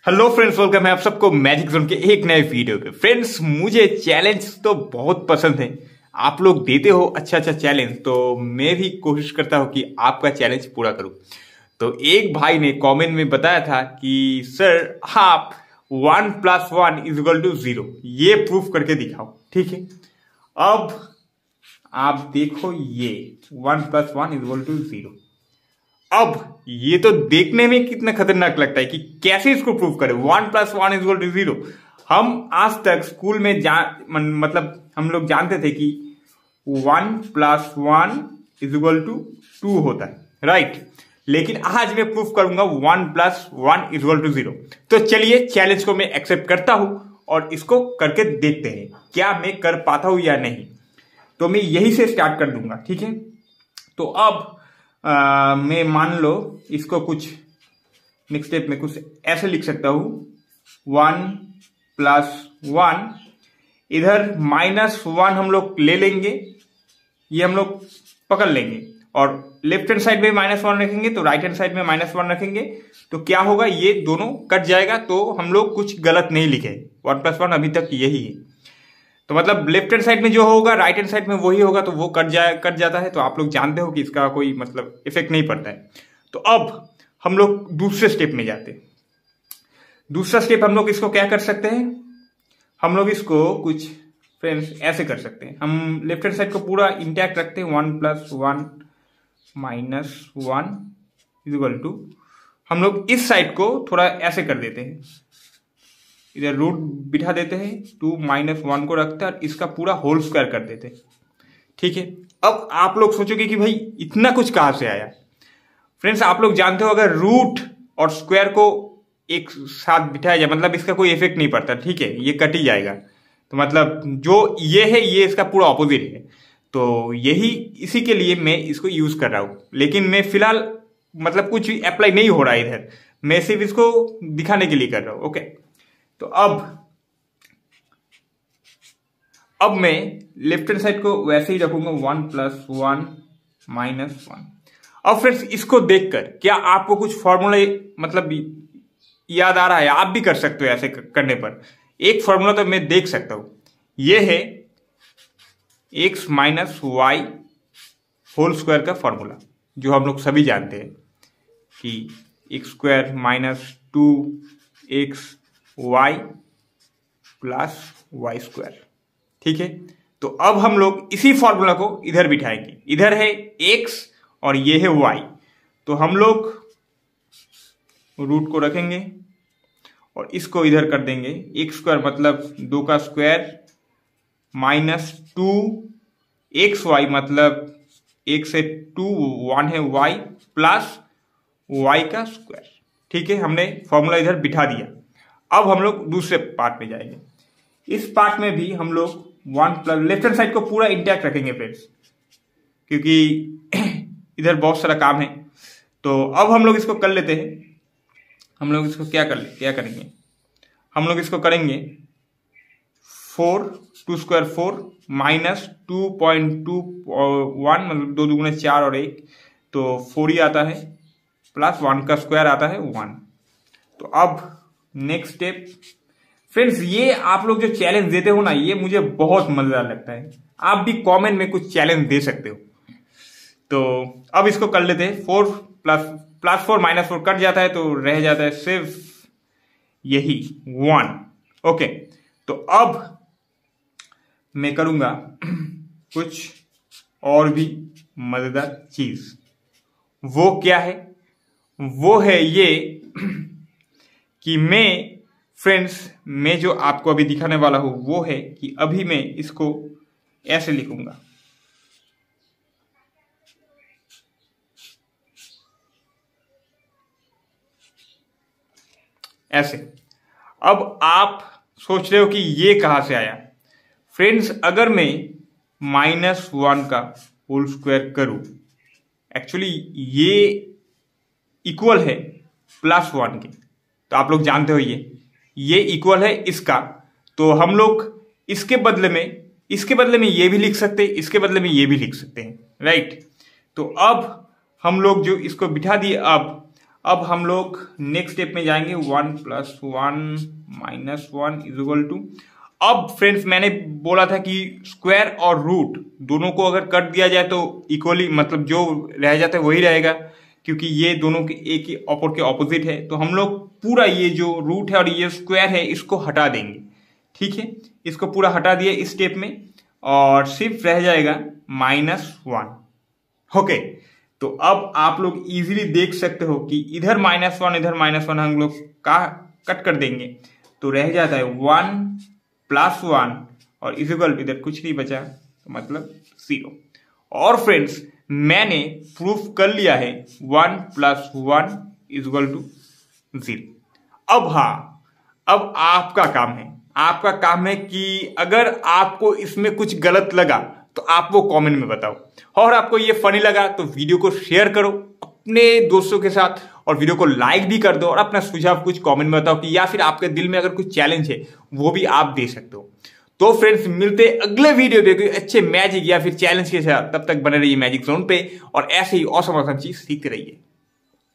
Hello friends, welcome है आप सबको मैजिक जोन के एक नए वीडियो पे। फ्रेंड्स, मुझे चैलेंज तो बहुत पसंद है। आप लोग देते हो अच्छा अच्छा चैलेंज, तो मैं भी कोशिश करता हूँ कि आपका चैलेंज पूरा करूँ। तो एक भाई ने कमेंट में बताया था कि सर आप 1+1=0 ये प्रूफ करके दिखाओ। ठीक है, अब आप देखो ये 1+1=0। अब ये तो देखने में कितना खतरनाक लगता है कि कैसे इसको प्रूव करें 1+1=0। हम आज तक स्कूल में मतलब हम लोग जानते थे कि 1+1=2 होता है, राइट। लेकिन आज मैं प्रूफ करूंगा 1+1=0। तो चलिए, चैलेंज को मैं एक्सेप्ट करता हूं और इसको करके देखते हैं क्या मैं कर पाता हूं या नहीं। तो मैं यही से स्टार्ट कर दूंगा, ठीक है। तो अब मैं मान लो इसको कुछ नेक्स्ट स्टेप में कुछ ऐसे लिख सकता हूं 1+1, इधर -1 हम लोग ले लेंगे, ये हम लोग पकड़ लेंगे और लेफ्ट हैंड साइड में -1 रखेंगे तो राइट हैंड साइड में -1 रखेंगे। तो क्या होगा, ये दोनों कट जाएगा। तो हम लोग कुछ गलत नहीं लिखे, 1+1 अभी तक यही है। तो मतलब लेफ्ट हैंड साइड में जो होगा राइट हैंड साइड में वही होगा, तो वो कट जाता है। तो आप लोग जानते हो कि इसका कोई मतलब इफेक्ट नहीं पड़ता है। तो अब हम लोग दूसरे स्टेप में जाते हैं। दूसरा स्टेप हम लोग इसको क्या कर सकते हैं, हम लोग इसको कुछ फ्रेंड्स ऐसे कर सकते हैं। हम लेफ्ट हैंड साइड को पूरा इंटैक्ट रखते हैं, 1+1 -1 हम लोग इस साइड को थोड़ा ऐसे कर देते हैं, इधर रूट बिठा देते हैं, 2 -1 को रखते हैं और इसका पूरा होल स्क्वायर कर देते हैं। ठीक है, अब आप लोग सोचोगे कि भाई इतना कुछ कहां से आया। फ्रेंड्स, आप लोग जानते हो अगर रूट और स्क्वायर को एक साथ बिठाया जाए मतलब इसका कोई इफेक्ट नहीं पड़ता, ठीक है, ये कट ही जाएगा। तो मतलब जो ये है ये इसका पूरा ऑपोजिट है। तो यही इसी के लिए मैं इसको यूज कर रहा हूं। लेकिन मैं फिलहाल मतलब कुछ अप्लाई नहीं हो रहा है इधर, मैं सिर्फ इसको दिखाने के लिए कर रहा हूं। ओके, तो अब मैं लेफ्ट हैंड साइड को वैसे ही रखूंगा 1+1 -1। अब फ्रेंड्स, इसको देखकर क्या आपको कुछ फॉर्मूला मतलब याद आ रहा है? आप भी कर सकते हो ऐसे करने पर। एक फॉर्मूला तो मैं देख सकता हूं, यह है x - y होल स्क्वायर का फॉर्मूला, जो हम लोग सभी जानते हैं कि x² - 2xy + y²। ठीक है, तो अब हम लोग इसी फॉर्मूला को इधर बिठाएंगे। इधर है x और ये है y, तो हम लोग रूट को रखेंगे और इसको इधर कर देंगे। x² मतलब 2 का स्क्वायर -2xy मतलब 1 से 2 1 है y प्लस y का स्क्वायर। ठीक है, हमने फॉर्मूला इधर बिठा दिया। अब हम लोग दूसरे पार्ट में जाएंगे। इस पार्ट में भी हम लोग लेफ्ट हैंड साइड को पूरा इंटैक्ट रखेंगे फ्रेंड्स, क्योंकि इधर बहुत सारा काम है। तो अब हम लोग इसको कर लेते हैं। हम लोग इसको क्या करेंगे, हम लोग इसको करेंगे 4 2 स्क्वायर 4 -2.21 मतलब 2 दूगुने 4 और 1 तो 4 ही आता है, प्लस 1 का स्क्वायर आता है 1। तो अब नेक्स्ट स्टेप फ्रेंड्स, ये आप लोग जो चैलेंज देते हो ना, ये मुझे बहुत मजेदार लगता है। आप भी कमेंट में कुछ चैलेंज दे सकते हो। तो अब इसको कर लेते हैं। 4 + 4 -4 कट जाता है तो रह जाता है सिर्फ यही 1। ओके, तो अब मैं करूंगा कुछ और भी मजेदार चीज। वो क्या है, वो है ये कि मैं जो आपको अभी दिखाने वाला हूं वो है कि अभी मैं इसको ऐसे लिखूंगा, ऐसे। अब आप सोच रहे हो कि ये कहां से आया। फ्रेंड्स, अगर मैं -1 का होल स्क्वायर करूं, एक्चुअली ये इक्वल है +1 के। तो आप लोग जानते हो ये इक्वल है इसका। तो हम लोग इसके बदले में ये भी लिख सकते हैं, इसके बदले में ये भी लिख सकते हैं, राइट। तो अब हम लोग जो इसको बिठा दिए, अब हम लोग नेक्स्ट स्टेप में जाएंगे 1 + 1 - 1 = अब फ्रेंड्स मैंने बोला था कि स्क्वायर और रूट दोनों को अगर कट दिया जाए तो इक्वली मतलब जो रह जाता है वही रहेगा, क्योंकि ये दोनों के एक ही के ऑपोजिट है। तो हम लोग पूरा ये जो रूट है और ये स्क्वायर है इसको हटा देंगे। ठीक है, इसको पूरा हटा दिया इस स्टेप में और सिर्फ रह जाएगा -1। ओके, तो अब आप लोग इजीली देख सकते हो कि इधर -1 इधर -1 हम लोग का कट कर देंगे तो रह जाता है 1 + 1 और इक्वल इधर कुछ नहीं बचा तो मतलब 0। और फ्रेंड्स मैंने प्रूफ कर लिया है 1 + 1 = 0। अब हाँ, अब आपका काम है कि अगर आपको इसमें कुछ गलत लगा तो आप वो कमेंट में बताओ, और आपको ये फनी लगा तो वीडियो को शेयर करो अपने दोस्तों के साथ और वीडियो को लाइक भी कर दो और अपना सुझाव कुछ कमेंट में बताओ कि या फिर आपके दिल में अगर कुछ चैलेंज है वो भी आप दे सकते हो। तो फ्रेंड्स मिलते अगले वीडियो में कोई अच्छे मैजिक या फिर चैलेंज के साथ। तब तक बने रहिए मैजिक जोन पे और ऐसे ही औसम चीज सीखते रहिए।